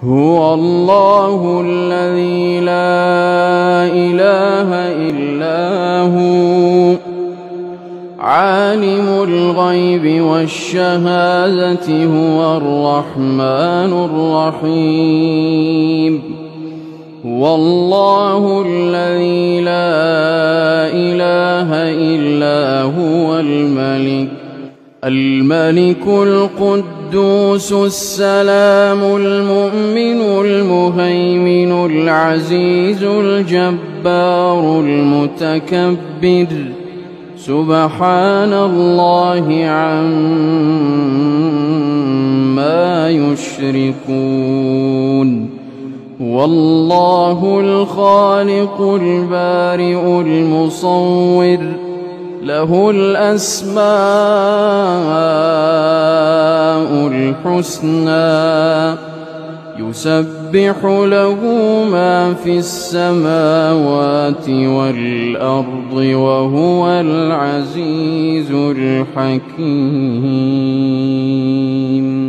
هو الله الذي لا إله إلا هو عالم الغيب والشهادة هو الرحمن الرحيم هو الله الذي لا إله إلا هو الملك القدوس السلام المؤمن المهيمن العزيز الجبار المتكبر سبحان الله عما يشركون والله الخالق البارئ المصور له الأسماء الحسنى يسبح له ما في السماوات والأرض وهو العزيز الحكيم.